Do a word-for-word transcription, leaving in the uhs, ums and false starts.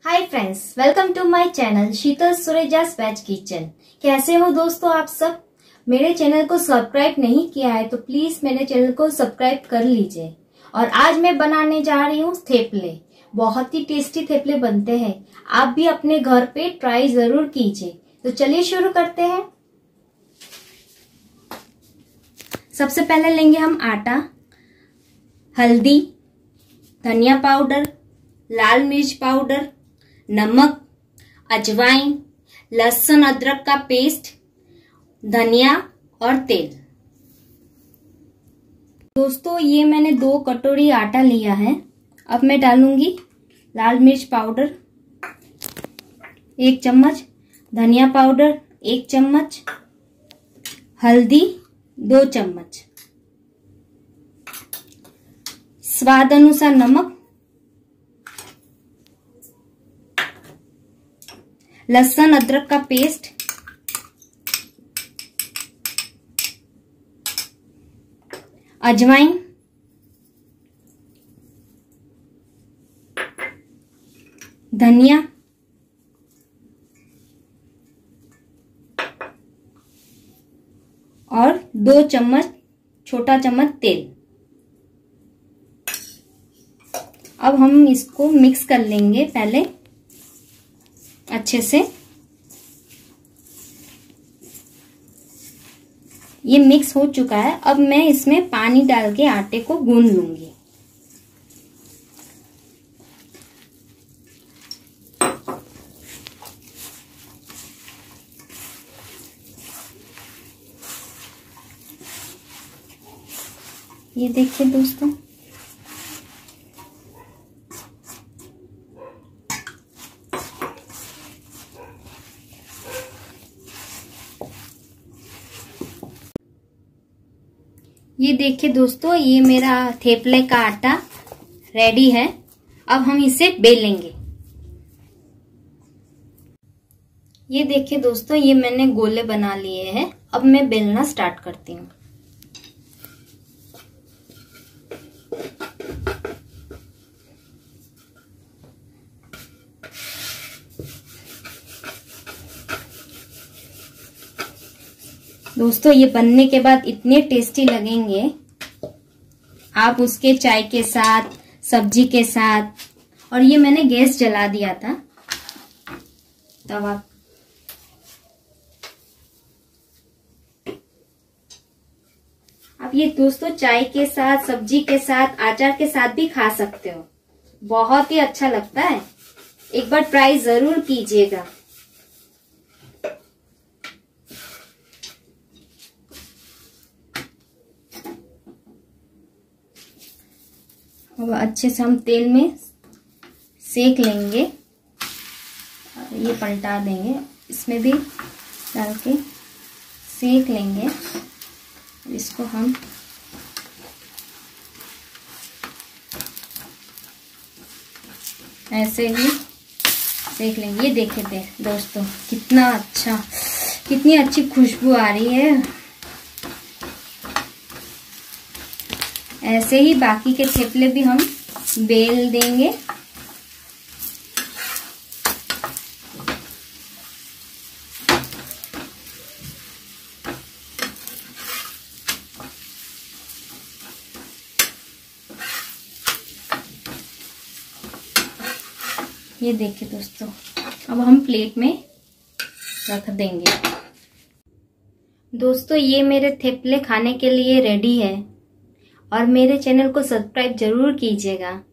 Hi friends, welcome to my channel Sheetal सुरेजास veg kitchen. कैसे हो दोस्तों आप सब? मेरे चैनल को सब्सक्राइब नहीं किया है तो प्लीज मेरे चैनल को सब्सक्राइब कर लीजिए। और आज मैं बनाने जा रही हूँ थेपले। बहुत ही टेस्टी थेपले बनते हैं, आप भी अपने घर पे ट्राई जरूर कीजिए। तो चलिए शुरू करते हैं। सबसे पहले लेंगे हम आटा, हल्दी, धनिया पाउडर, लाल मिर्च पाउडर, नमक, अजवाइन, लहसुन अदरक का पेस्ट, धनिया और तेल। दोस्तों ये मैंने दो कटोरी आटा लिया है। अब मैं डालूंगी लाल मिर्च पाउडर एक चम्मच, धनिया पाउडर एक चम्मच, हल्दी दो चम्मच, स्वाद अनुसार नमक, लहसुन अदरक का पेस्ट, अजवाइन, धनिया और दो चम्मच छोटा चम्मच तेल। अब हम इसको मिक्स कर लेंगे पहले अच्छे से। ये मिक्स हो चुका है। अब मैं इसमें पानी डाल के आटे को गूंद लूंगी। ये देखिए दोस्तों, ये देखिए दोस्तों, ये मेरा थेपले का आटा रेडी है। अब हम इसे बेलेंगे। ये देखिए दोस्तों, ये मैंने गोले बना लिए हैं। अब मैं बेलना स्टार्ट करती हूँ। दोस्तों ये बनने के बाद इतने टेस्टी लगेंगे। आप उसके चाय के साथ, सब्जी के साथ। और ये मैंने गैस जला दिया था तवा। आप ये दोस्तों चाय के साथ, सब्जी के साथ, अचार के साथ भी खा सकते हो। बहुत ही अच्छा लगता है। एक बार ट्राई जरूर कीजिएगा। अब अच्छे से हम तेल में सेक लेंगे। ये पलटा देंगे, इसमें भी डाल के सेक लेंगे। इसको हम ऐसे ही सेक लेंगे। ये देखिए दे दोस्तों, कितना अच्छा, कितनी अच्छी खुशबू आ रही है। ऐसे ही बाकी के थेपले भी हम बेल देंगे। ये देखिए दोस्तों, अब हम प्लेट में रख देंगे। दोस्तों ये मेरे थेपले खाने के लिए रेडी है। और मेरे चैनल को सब्सक्राइब जरूर कीजिएगा।